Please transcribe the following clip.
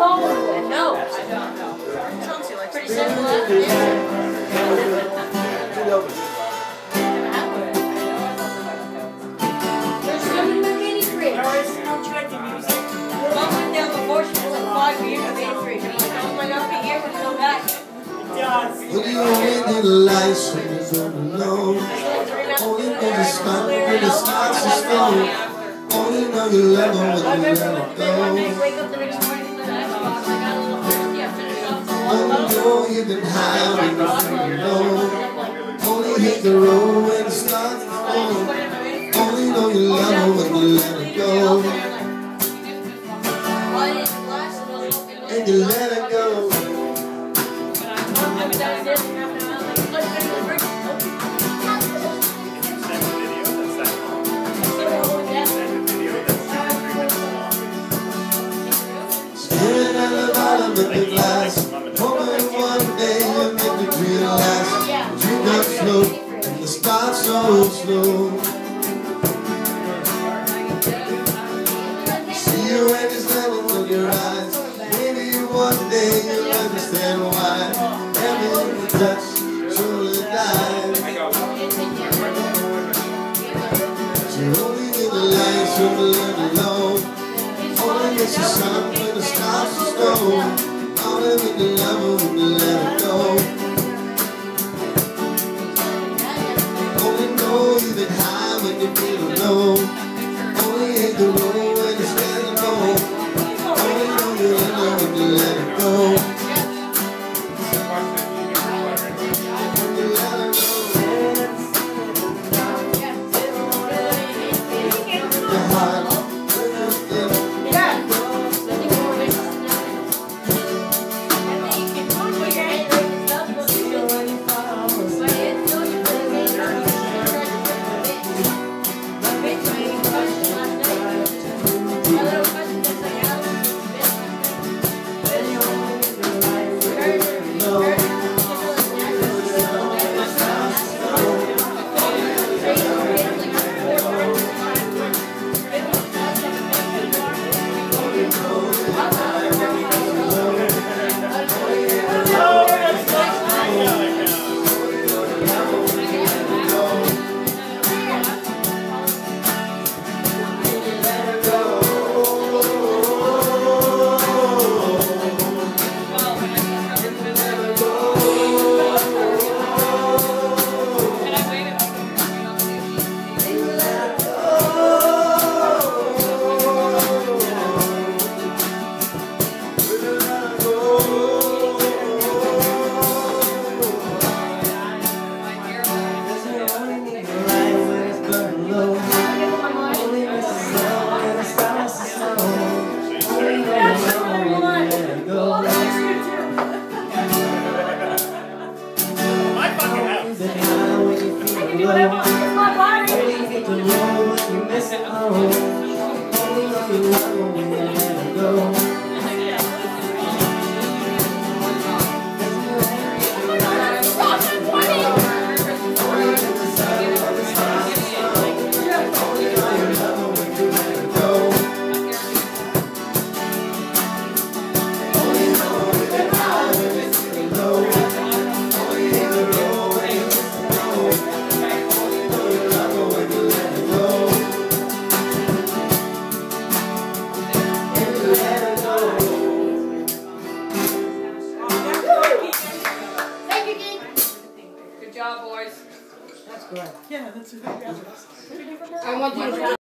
No. Pretty simple, There's nothing in the mini fridge. I'll try the music. Mom went down before, she was like 5 years in the mini fridge. And like, oh my God, be here when you come back. When you in the lights, when you're going alone, only know the start when it starts to snow. Only know you love her when you let her go. Wake up the next morning and the Xbox, I got a little thirsty after the shop. Only know you've been high when you're feeling low. Only hit the road when it starts to snow. Only know you love her when you let her go. And you let her go. Staring at the bottom of the glass, hoping one day you'll make me realize you got slow and the start so slow. See you when it's level in your eyes. Maybe one day you'll understand why everything you touch surely dies. You only need the lights from the living alone. Only miss the sun when it starts to snow. Only with the love when you let it go. Only know you've been high when you're feeling low. Only hit the road when you're standing low. Only know you love when you let it go. When you let it go. Your heart. Whatever, it's my body. Only get the road when you miss it home. Only know you love her when you let her go. Good job, boys. That's great. Yeah, that's a good. I want you to